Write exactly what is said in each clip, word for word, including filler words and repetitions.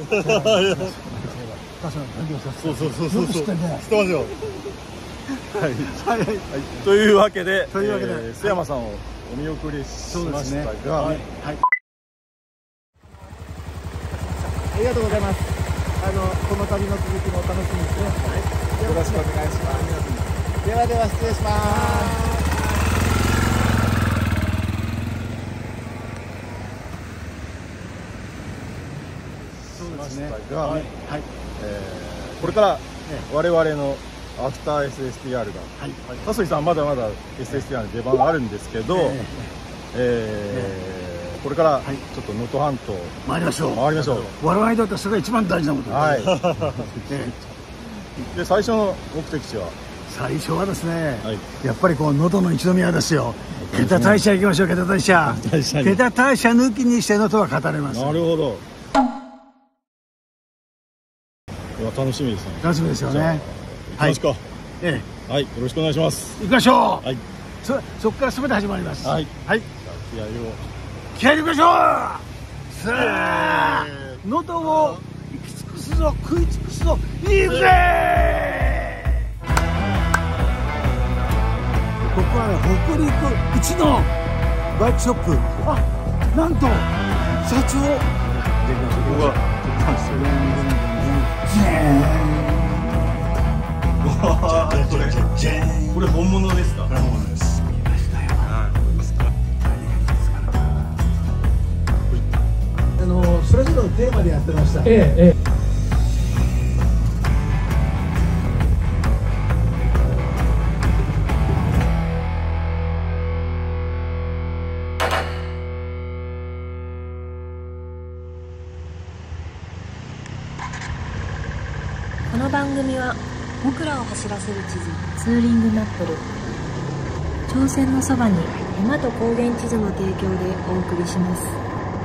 そうそうそうそうそう。知ってますよ。はいはいはい。というわけで、というわけで須山さんをお見送りしましたが、はい。 ありがとうございます。あのこの旅の続きも楽しみにしてます。はい。よろしくお願いします。ではでは失礼します。 ましたが、はい、えー、これから我々のアフター エスエスティーアール が、田添さんまだまだ エスエスティーアール の出番があるんですけど、これからちょっと能登半島回りましょう。 回りましょう。 我々にとってそれが一番大事なことです。 はい。で最初の目的地は最初はですね、やっぱりこう能登の一宮ですよ。気多大社行きましょう。気多大社。気多大社抜きにして能登は語れます。 なるほど。楽しみですね。 楽しみですよね。 行きますか。ええ、はい、よろしくお願いします。 行きましょう。 はい。 そそこからすべて始まります。 はい。 はい。 気合を。 気合い入れましょう。さあ、能登を行き尽くすぞ、食い尽くすぞ、行くぜ。ここはね、北陸一のバイクショップ。あ、なんと社長。 ここが。これ本物ですか？これ本物です。 あのそれぞれのテーマでやってました。ええええ。 この番組は僕らを走らせる地図ツーリングマップル挑戦のそばに山と高原地図の提供でお送りします。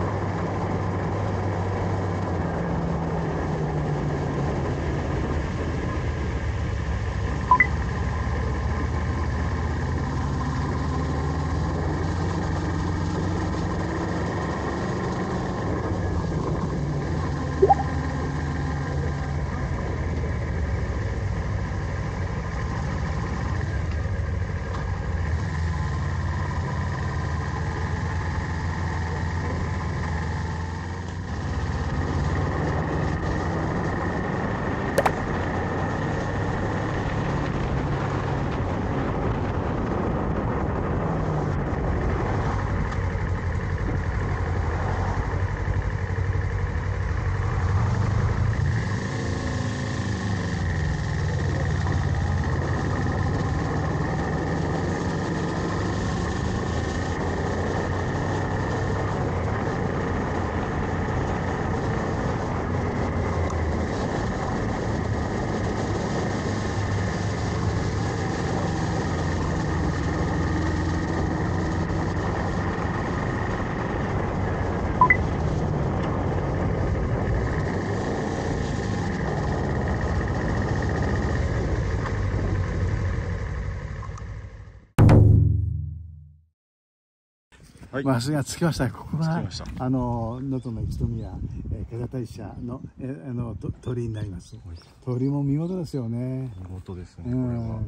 バスが着きました。ここがあの能登の一宮気多大社のえあの鳥居になります。鳥居も見事ですよね。 見事ですね。 うん、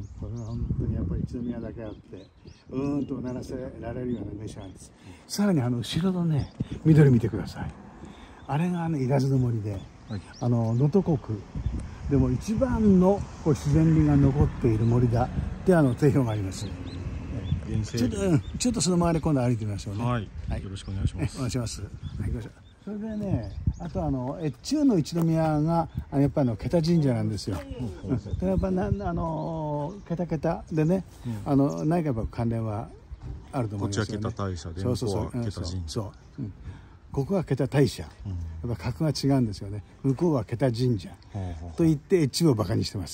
これは本当にやっぱり一宮だけあってうーんと鳴らせられるような名所なんです。さらにあの後ろのね緑見てください。あれがあの伊賀津の森で、はい、あの能登国でも一番のこう自然林が残っている森だってあの定評があります。ちょっと、うん、ちょっとその周り今度歩いてみましょうね。 はい、はい、よろしくお願いします。 お願いします。はい、行きましょう。それでね、あとあの越中の一宮がやっぱりの気多神社なんですよ。うん、やっぱなあの気多気多でね、うん、あの何かやっぱ関連はあると思いますよね。 こっちは気多大社で、 そうそうそう、 向こうは気多神社。 そう、うん、ここは気多大社。うん、やっぱ格が違うんですよね。向こうは気多神社と言って越中をバカにしてます。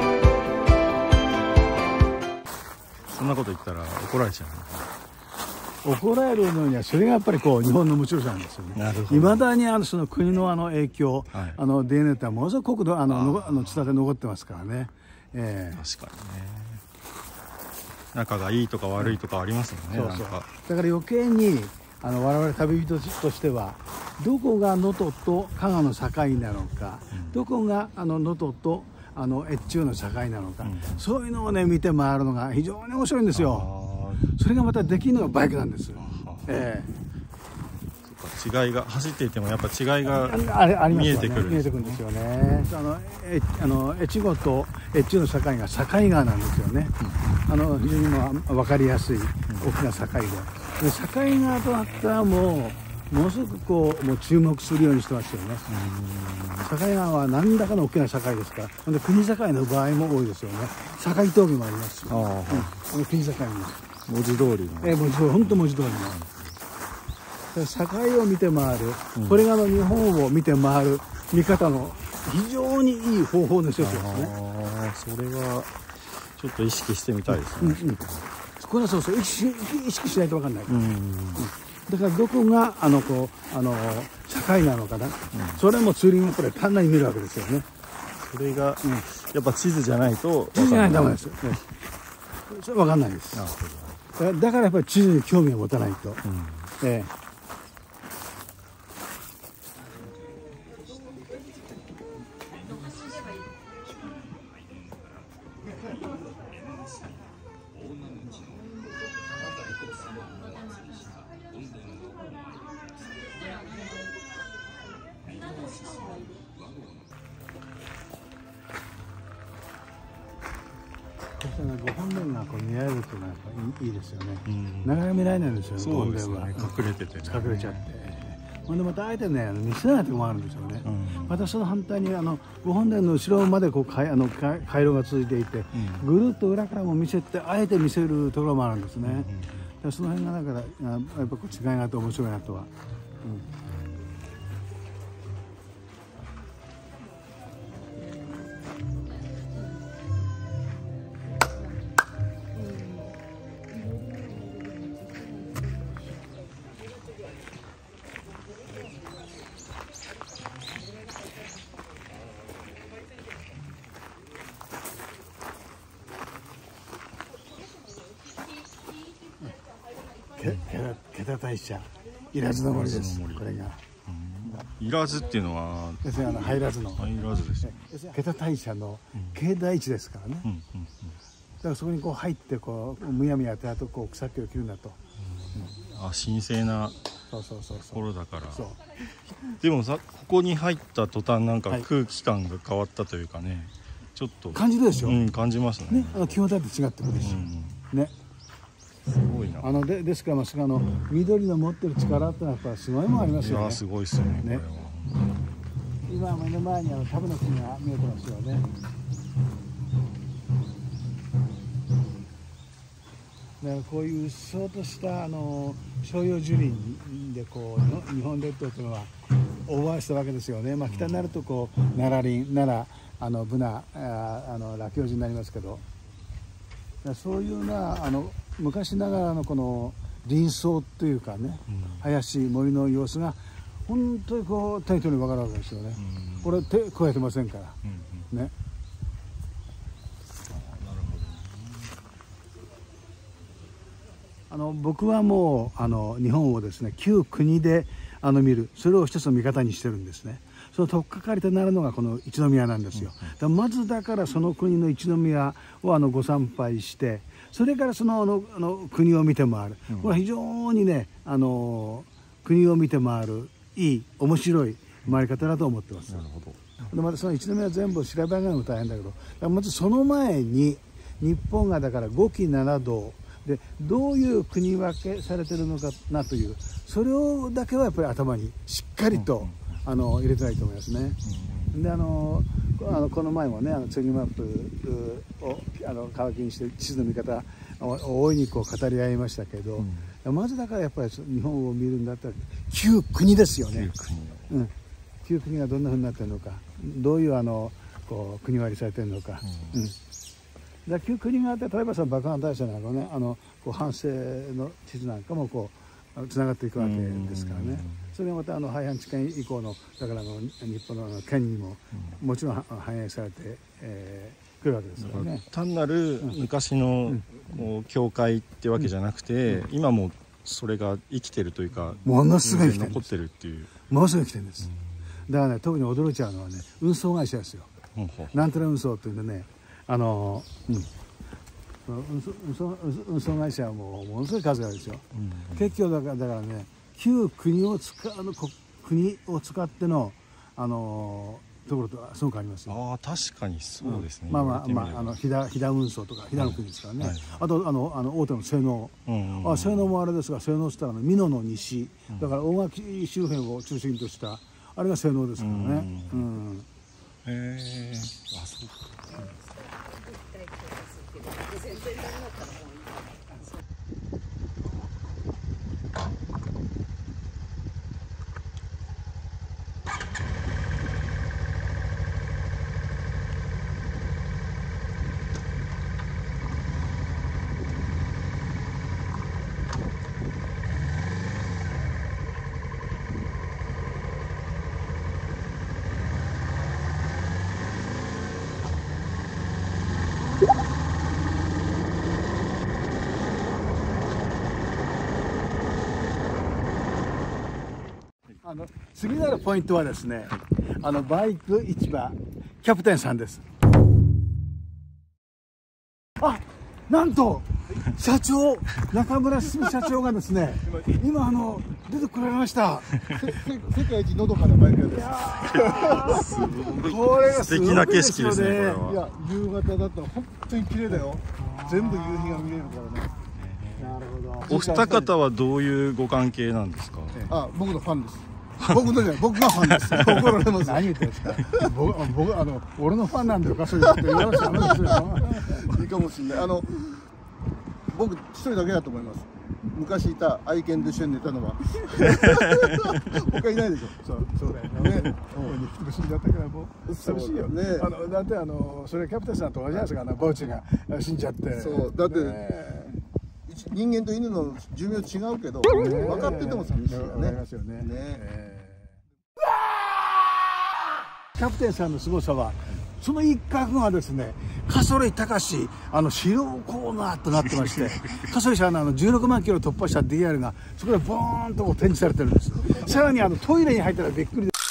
そんなこと言ったら怒られちゃう。 怒られるのにはそれがやっぱりこう日本の面白さなんですよね。いまだにあのその国のあの影響、はい、あの ディーエヌエー ってものすごく国土あのあの伝って残ってますからね。えー、確かにね。仲がいいとか悪いとかありますもんね。そうそう。 だから余計にあの我々旅人としてはどこが能登と加賀の境なのか、うん、どこがあの能登とあの越中の境なのか、うん、そういうのをね見て回るのが非常に面白いんですよ。それがまたできるのがバイクなんです。ええー、違いが走っていてもやっぱ違いが見えてくる、 見えてくるんですよね。あのえあの越後と越中の境が境川なんですよね。うん、あの非常にまあ分かりやすい大きな境で、で境川となったらもうものすごくこうもう注目するようにしてますよね。境川は何らかの大きな境ですから、で国境の場合も多いですよね。境峠もありますし、あ、うん、国境に文字通りの、 えー、文字通り、本当文字通りの。境を見て回る、うん、これがあの日本を見て回る見方の非常にいい方法の一つですね。 あ、それはちょっと意識してみたいですね。うんうん、 これはそうそう意識、意識しないと分かんないから、うんうん、だからどこがあのこうあの境なのかな、うん、それもツーリングこれ単なる見るわけですよね。 それが、うん、やっぱ地図じゃないと地図じゃないとダメですよ、ね、それ分かんないです。だからやっぱり地図に興味を持たないと、うん、ええ、ご本殿がこう見られるというのはやっぱいいですよね。うん、なかなか見られないんですよね。 そうですね、隠れてて、ね、 隠れちゃって、ほんでまたあえてね見せないとこもあるんですよね。うん、またその反対にあのご本殿の後ろまでこうかいあの回廊が続いていて、うん、ぐるっと裏からも見せてあえて見せるところもあるんですね。うん、その辺がだからやっぱこう違いがあって面白いなとは。うん、気田大社いらずの森です。これがいらずっていうのはですね、あの入らずの入らずですね。 気田大社の境内地ですからね。うんうんうん、だからそこにこう入ってこうむやみやたらとこう草木を切るんだと。 うん、あ、神聖なところだから。そうそうそうそう。でもさ、ここに入った途端なんか空気感が変わったというかね、はい、ちょっと感じるでしょ。 うん、感じますね。 ね、あの気持ちだって違ってくるし、うん、ね。 すごいな。 あのでですから、まあ、あの緑の持ってる力ってのはやっぱすごいもんありますよね。 いや、すごいですよね。ね、 今目の前にあのタブの木が見えてますよね。だからこういううっそうとしたあの照葉樹林でこう日本列島というのは覆われたわけですよね。まあ、北になるとこう奈良林、奈良、あのブナ、ああの落葉樹になりますけど、そういうなあの昔ながらのこの林相というかね、うん、林森の様子が本当にこう手に取り分かるわけですよね。うん、これ手加えてませんから、うんうん、ね。あの僕はもうあの日本をですね旧国であの見る、それを一つの見方にしてるんですね。その取っかかりとなるのがこの一宮なんですよ。だまずだからその国の一宮をあのご参拝して、それからそのあのあの国を見て回る、これは非常にねあの国を見て回るいい面白い回り方だと思ってます。なるほど。でまたその一宮全部を調べ上げるのも大変だけど、まずその前に日本がだからごきなな道でどういう国分けされてるのかなという、それをだけはやっぱり頭にしっかりと、うんうん、あの入れたいと思いますね。うん、であのあのこの前もねあのツーリングマップをあの乾きにして地図の見方を大いにこう語り合いましたけど、うん、まずだからやっぱり日本を見るんだったら旧国ですよね。旧国、うん、旧国がどんなふうになってるのか、どういうあのこう国割りされてるのか、うんうん、 だから国があって、例えばその爆破大社なんかね、あのこう反省の地図なんかもこうつながっていくわけですからね。それがまたあの廃藩置県以降のだからの日本の県にももちろん反映されて、えー、くるわけですからね。 単なる昔のこう教会ってわけじゃなくて、うん、今もそれが生きてるというか、 ものすごい残ってるっていう。 ものすごい生きてるんです。だからね、特に驚いちゃうのはね、運送会社ですよ。なんとら運送っていうんでね、あの、うん、運送運送運送会社はもうものすごい数があるでしょ。うん、結局だからだからね、旧国を使うの国を使ってのあのところとはすごくありますよ。 ああ、確かにそうですね。 うん、まあまあまああの飛騨飛騨運送とか飛騨の国ですからね。はい、あとあのあの大手の西濃、うんうん、あ西濃もあれですが、西濃って言ったら美濃の西、だから大垣周辺を中心としたあれが西濃ですからね。うん。うん、へえ。あ、そうか。 あの次なるポイントはですね、あのバイク市場キャプテンさんです。あ、なんと社長中村進社長がですね、今あの出てくれました。 世界一のどかなバイク屋です。 これが素敵な景色ですね。これは。 いや、夕方だったら本当に綺麗だよ。全部夕日が見えるからね。 なるほど。 お二方はどういうご関係なんですか。 あ、僕のファンです。僕のじゃない、僕がファンです。怒られます。 何言ってんですか。僕、僕、あの、俺のファンなんだよか、そういうこと言わなくてダメですよ。 いいかもしれない。あの、僕一人だけだと思います。昔いた愛犬と一緒に寝たのは。他いないでしょ。 そう、そうだよね。死んじゃったから、もう寂しいよね。あの、だって、あの、それキャプテンさんと同じじゃないですか、あの、ボウチが死んじゃって。 そう、だって。人間と犬の寿命違うけど、分かってても寂しいよね。 キャプテンさんの凄さは、その一角がですね、加曽利隆あの城コーナーとなってまして、加曽利さんのあのじゅうろくまんキロ突破した ディーアール がそこでボーンとこう展示されてるんです。さらにあのトイレに入ったらびっくりで。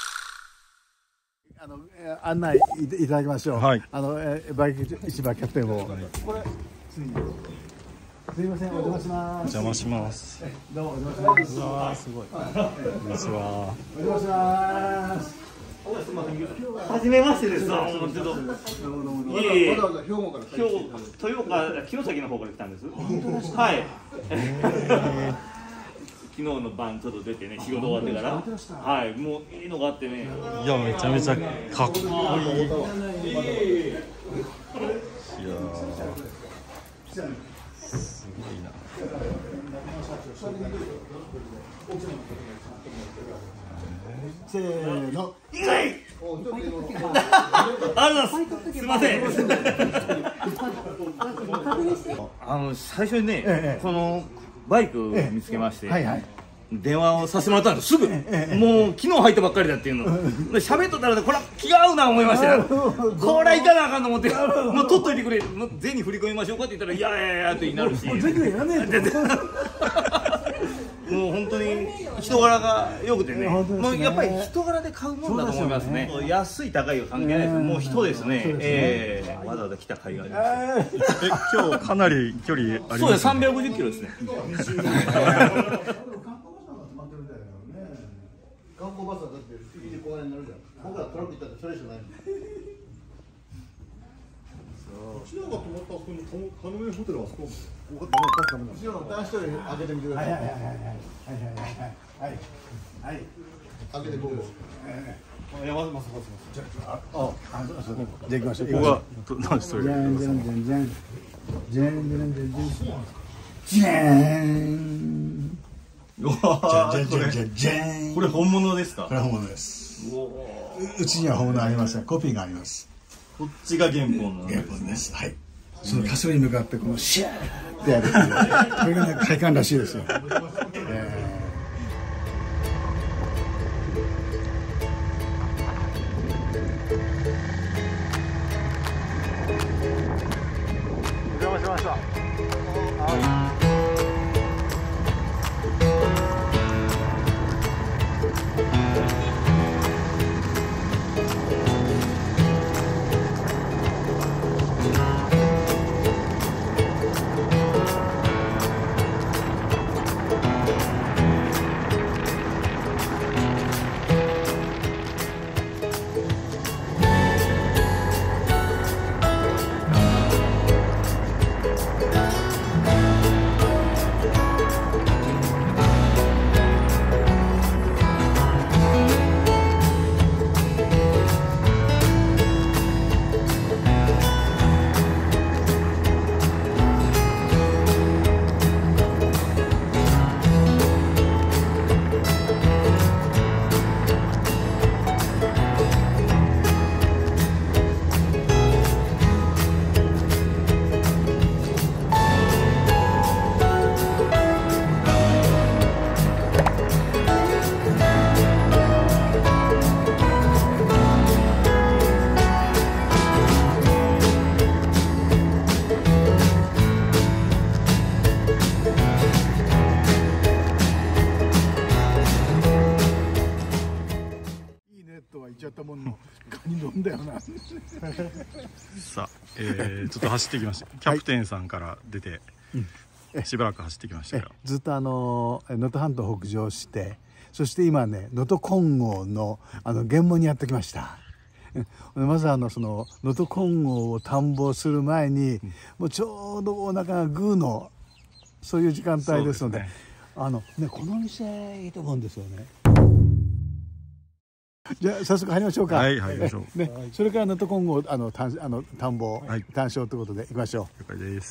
あの案内いただきましょう。はい、あのバイク市場キャプテンを。はい、これついに。すみません、お邪魔します。 お邪魔します。 どうもお邪魔します。 うわー、すごい。こんにちは。 お邪魔します。 初めましてです。本当に。いえいえ。わざわざ兵庫から。兵庫、豊岡、城崎の方から来たんです。はい。昨日の晩ちょっと出てね、仕事終わってから。はい、もういいのがあってね。 いや、めちゃめちゃかっこいい。いやすごいな。 せーの。 いくぞい。ありがとうございます。すみません。あの最初にね、ええ、このバイクを見つけまして、ええ、はいはい、電話をさせてもらったんですすぐ、ええ、もう昨日入ったばっかりだっていうの喋っとったらこれは気が合うな思いましたよ。これはいかなあかんと思ってもう取っといてくれ、もう銭振り込みましょうかって言ったらいやいやいやってなるし、もう本当に人柄が良くてね、もうやっぱり人柄で買うもんだと思いますね。安い高いは関係ないです。もう人ですね。ええ、わざわざ来た甲斐があります。 え、今日かなり距離ありますね。 そうです、さんびゃくごじゅっキロですね。 観光バスはだって次に小金になるじゃん。僕らトラック行ったってそれしかない。うちらが泊まったあそこにカノメホテルはあそこ。うちらの男一人開けてみてください。はいはいはいはいはいはいはい。開けてください。山松松じゃあ、あ、あ、そうそう。じゃあ行きましょう。 ここは何それ。 じゃんじゃんじゃんじゃん。じゃんじゃんじゃんじゃん。じゃん。 うわじゃんじゃんじゃんじゃん。 これ本物ですか。 これ本物です。うちには本物ありません。コピーがあります。 こっちが原本の。 原本です。はい。 その箇所に向かってこのシャーってやるっていう、これがね快感らしいですよ。えーさあ、えー、ちょっと走ってきました。キャプテンさんから出て、はい、しばらく走ってきましたけど、 ずっとあの能登半島北上して、そして今ね能登金剛のあの原門にやってきました。まずあのその能登金剛を探訪する前に、うん、もうちょうどお腹がグーのそういう時間帯ですので、ね、あのねこの店いいと思うんですよね。じゃあ早速入りましょうか。 はい入りましょう。 ね、それから能登金剛あの探あの探訪、はい、探照ということで行きましょう。了解です。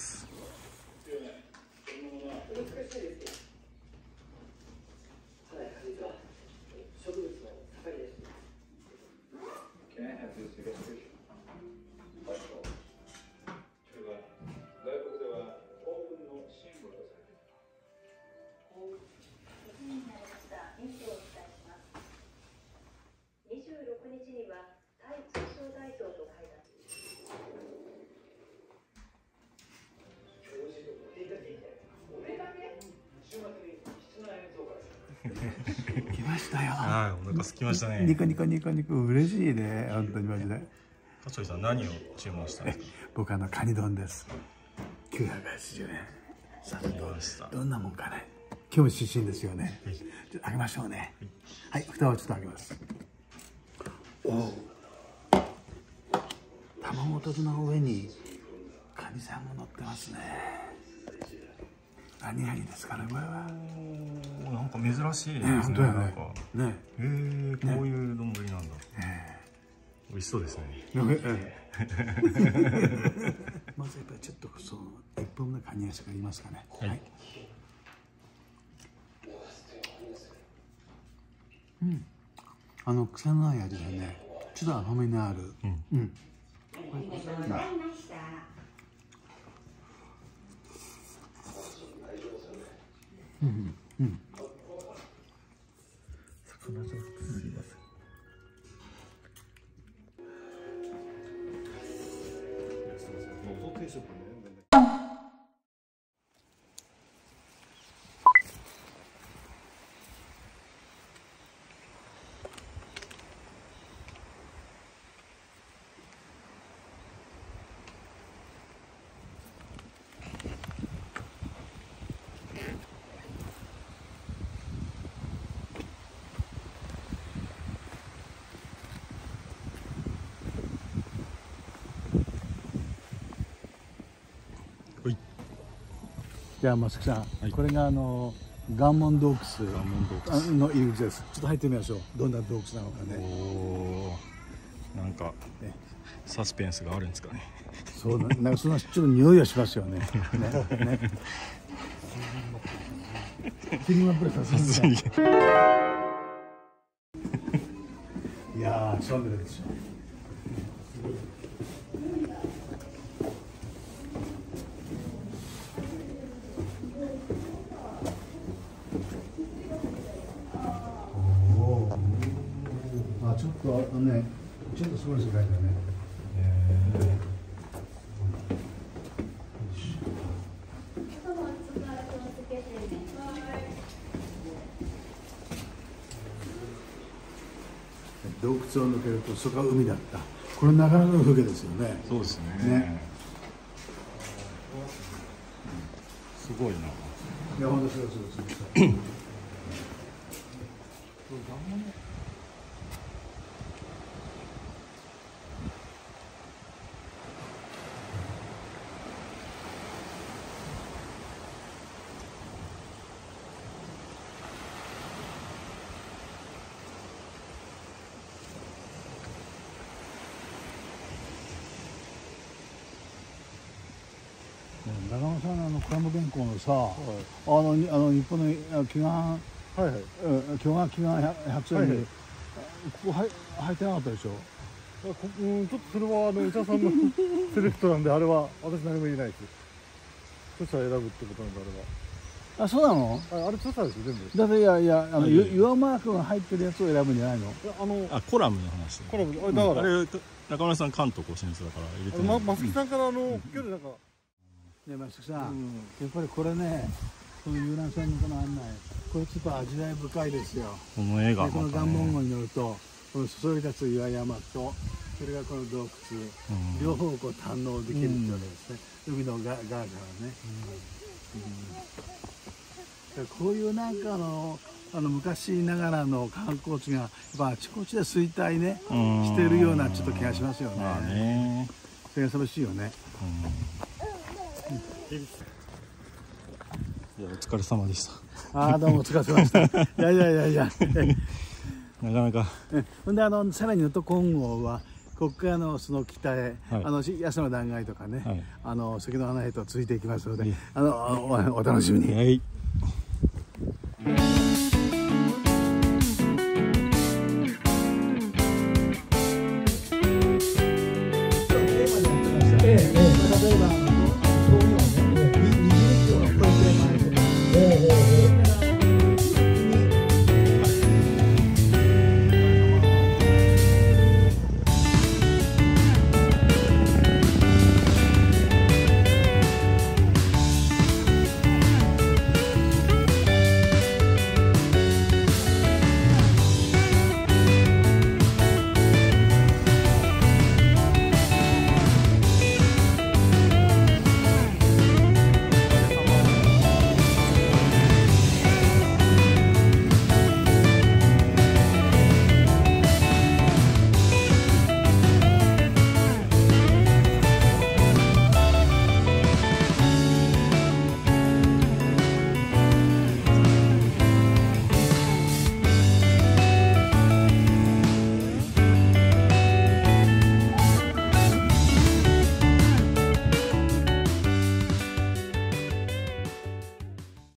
来ましたよ。 はい、お腹空きましたね。 ニコニコニコニコ嬉しいね、本当にマジで。 かつりさん何を注文したんですか？ 僕あのカニ丼です。きゅうひゃくはちじゅうえん。さあど, どんなもんかね。今日出身ですよね。はい、ちょっと開けましょうね。はい、蓋をちょっと開けます。おお。卵とじの上にカニさんも乗ってますね。何がいいですかね、これは。 なんか珍しいですね。 本当やね。 ね。へえ、こういう丼なんだ。美味しそうですね。 まずやっぱりちょっとその一本目カニ足がいますかね。はい。うん。あの癖のない味でね、ちょっと甘みのある。うん。うん。うんうん。魚じゃなくてすみません。じゃあ松木さん、はい、これがあの岩門洞窟の入り口です。ちょっと入ってみましょう。どんな洞窟なのかね。 おなんか、ね、サスペンスがあるんですかね。 そうな、なんかそんなちょっと匂いがしますよね。ねね。キリンマプレスさすがに。いやー、シャンデレですよ。 そうあのねちょっとすごい世界だね。洞窟を抜けるとそこが海だった。これなかなかの風景ですよね。 そうですね。ね、すごいな。 いや本当そうそうそうそう。長野さんのあのクラム原稿のさ、はい、あのあの日本の祈願、はいはい、巨岩祈願百選に、はい、ここ入入ってなかったでしょ。 うん、ちょっとそれはあのお茶さんのセレクトなんであれは私何も言えないです。著者選ぶってことなんであれは。 あ、そうなの？ あ, あれ著者ですよ全部。 だっていやいやあの岩マークが入ってるやつを選ぶんじゃないの？ あのあコラムの話。 コラムあだから、うん、あれ中村さん関東甲信越だから入れてない。ま松木さんからあの、うん、今日なんか。 ね松木さん、うん、やっぱりこれね。この遊覧船のこの案内、これちょっと味わい深いですよ。 この絵が、ね、 この岩門号に乗ると、この注ぎ立つ岩山と、それがこの洞窟、うん、両方をこう堪能できるっていうわけですね。うん、海のガガーからね、うんうん。こういうなんかあのあの昔ながらの観光地がやっぱあちこちで衰退ねしてるようなちょっと気がしますよね。まあね、それが寂しいよね。うんいやお疲れ様でした。 ああどうもお疲れ様でした。いやいやいやいや。 なかなか。 ほんであのさらに言うと今後はここからのその北へ、はい、あの安野断崖とかね、はい、あの関の花へと続いていきますので、あの お, お楽しみに。はい